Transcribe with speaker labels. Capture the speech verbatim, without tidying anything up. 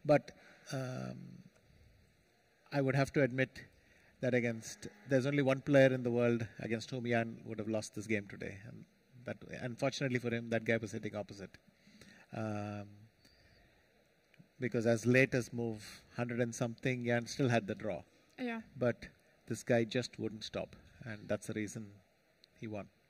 Speaker 1: But um, I would have to admit that against there's only one player in the world against whom Jan would have lost this game today, and that unfortunately for him, that guy was hitting opposite. Um, because as late as move one hundred and something, Jan still had the draw.
Speaker 2: Yeah.
Speaker 1: But this guy just wouldn't stop, and that's the reason he won.